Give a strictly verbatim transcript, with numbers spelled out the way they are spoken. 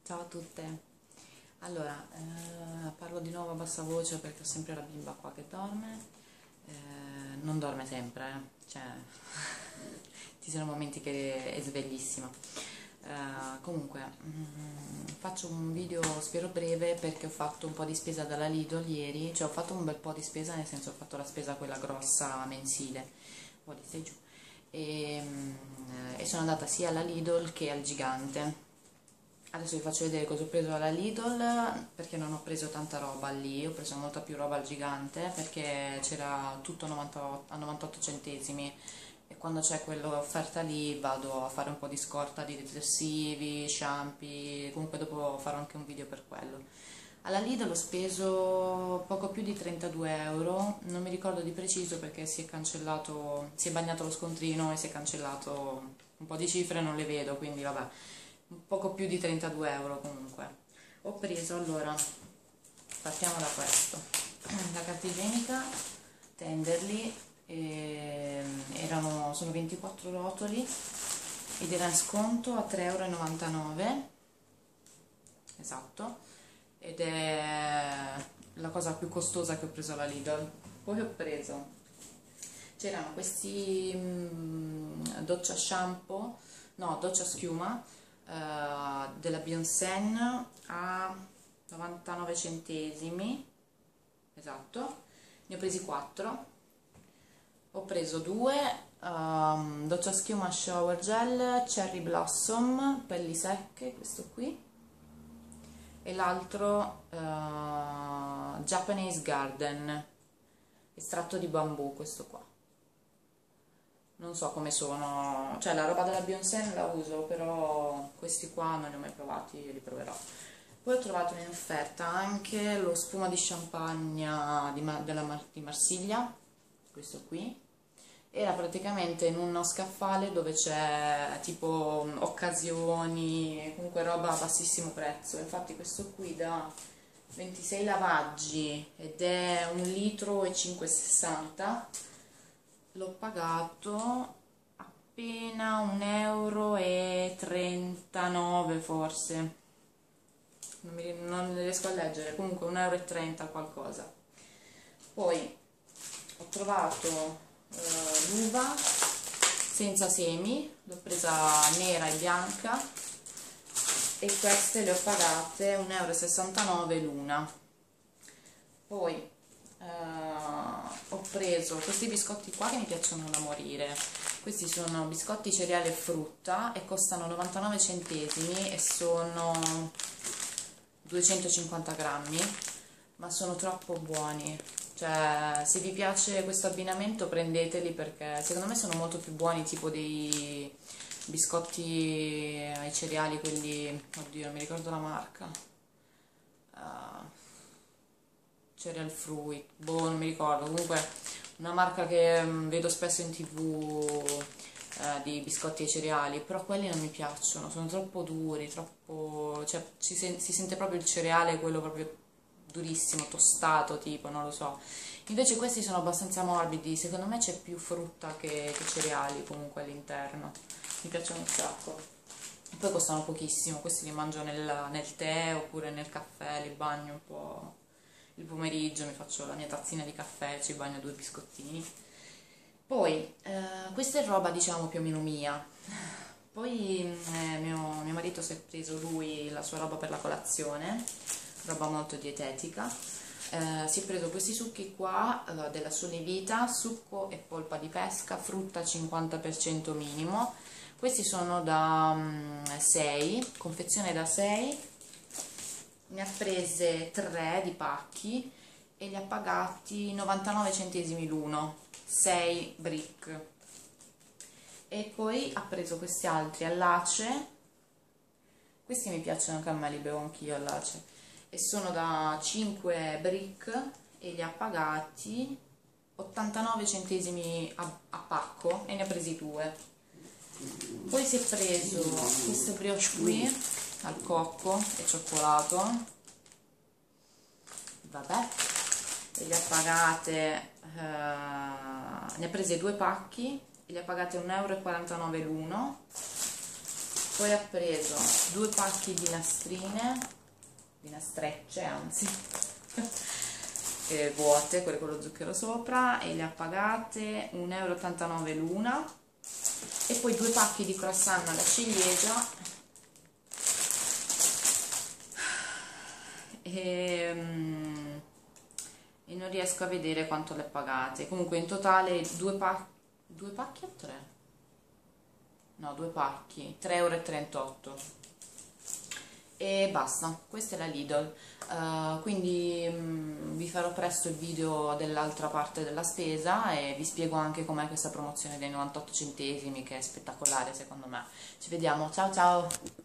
Ciao a tutte. Allora, eh, parlo di nuovo a bassa voce perché ho sempre la bimba qua che dorme. Eh, non dorme sempre, eh. Cioè, ci sono momenti che è sveglissima. Eh, comunque, mm, faccio un video, spero breve, perché ho fatto un po' di spesa dalla Lidl ieri. Cioè, ho fatto un bel po' di spesa, nel senso ho fatto la spesa quella grossa mensile. Poi stai giù. E, mm, e sono andata sia alla Lidl che al Gigante. Adesso vi faccio vedere cosa ho preso alla Lidl, perché non ho preso tanta roba lì, ho preso molta più roba al Gigante perché c'era tutto a novantotto, a novantotto centesimi, e quando c'è quell'offerta lì vado a fare un po' di scorta di detersivi, shampoo, comunque dopo farò anche un video per quello. Alla Lidl ho speso poco più di trentadue euro, non mi ricordo di preciso perché si è cancellato, si è bagnato lo scontrino e si è cancellato un po' di cifre, non le vedo, quindi vabbè, un poco più di trentadue euro comunque. Ho preso, allora, partiamo da questo, la carta igienica Tenderly, eh, erano, sono ventiquattro rotoli ed era in sconto a tre e novantanove euro, esatto, ed è la cosa più costosa che ho preso alla Lidl. Poi ho preso, c'erano questi mh, doccia shampoo, no, doccia schiuma, Uh, della Bionsen a novantanove centesimi, esatto, ne ho presi quattro. Ho preso due um, doccia schiuma shower gel Cherry Blossom, pelli secche, questo qui, e l'altro uh, Japanese Garden, estratto di bambù, questo qua. Non so come sono, cioè la roba della Bionsen la uso, però questi qua non li ho mai provati, li proverò. Poi ho trovato in offerta anche lo spuma di champagne di, Mar della Mar di Marsiglia, questo qui. Era praticamente in uno scaffale dove c'è tipo occasioni, comunque roba a bassissimo prezzo. Infatti questo qui da ventisei lavaggi ed è un litro e cinque e sessanta. L'ho pagato appena un euro e trentanove forse, non, mi, non riesco a leggere, comunque un euro e trenta qualcosa. Poi ho trovato eh, l'uva senza semi, l'ho presa nera e bianca e queste le ho pagate un euro e sessantanove l'una. Poi Uh, ho preso questi biscotti qua che mi piacciono da morire. Questi sono biscotti cereale e frutta e costano novantanove centesimi e sono duecentocinquanta grammi, ma sono troppo buoni. Cioè, se vi piace questo abbinamento prendeteli, perché secondo me sono molto più buoni tipo dei biscotti ai cereali, quelli, oddio non mi ricordo la marca, uh, Cereal Fruit, boh, non mi ricordo, comunque una marca che mh, vedo spesso in tv, eh, di biscotti ai cereali, però quelli non mi piacciono, sono troppo duri, troppo, cioè si, sen si sente proprio il cereale, quello proprio durissimo, tostato tipo, non lo so. Invece questi sono abbastanza morbidi, secondo me c'è più frutta che, che cereali comunque all'interno, mi piacciono un sacco. E poi costano pochissimo, questi li mangio nel, nel tè oppure nel caffè, li bagno un po'. Il pomeriggio mi faccio la mia tazzina di caffè, ci bagno due biscottini. Poi, eh, questa è roba diciamo più o meno mia. Poi eh, mio, mio marito si è preso lui la sua roba per la colazione, roba molto dietetica. Eh, si è preso questi succhi qua, eh, della Solevita, succo e polpa di pesca, frutta cinquanta per cento minimo. Questi sono da mm, sei, confezione da sei. Ne ha prese tre di pacchi e li ha pagati novantanove centesimi l'uno, sei brick. E poi ha preso questi altri all'ace, questi mi piacciono anche a me, li bevo anch'io all'ace, e sono da cinque brick e li ha pagati ottantanove centesimi a, a pacco e ne ha presi due. Poi si è preso queste brioche qui al cocco e cioccolato, vabbè, e le ha pagate, eh, ne ha prese due pacchi e le ha pagate un euro e quarantanove l'uno. Poi ha preso due pacchi di nastrine, di nastrecce anzi, eh, vuote, quelle con lo zucchero sopra, e le ha pagate un euro e ottantanove l'una. E poi due pacchi di croissant alla ciliegia e, mm, e non riesco a vedere quanto le ha pagate. Comunque in totale due pacchi, due pacchi o tre? No, due pacchi, tre e trentotto euro. E basta, questa è la Lidl. Uh, quindi mh, vi farò presto il video dell'altra parte della spesa e vi spiego anche com'è questa promozione dei novantotto centesimi, che è spettacolare secondo me. Ci vediamo, ciao ciao!